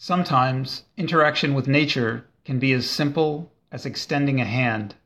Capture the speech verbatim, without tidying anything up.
Sometimes interaction with nature can be as simple as extending a hand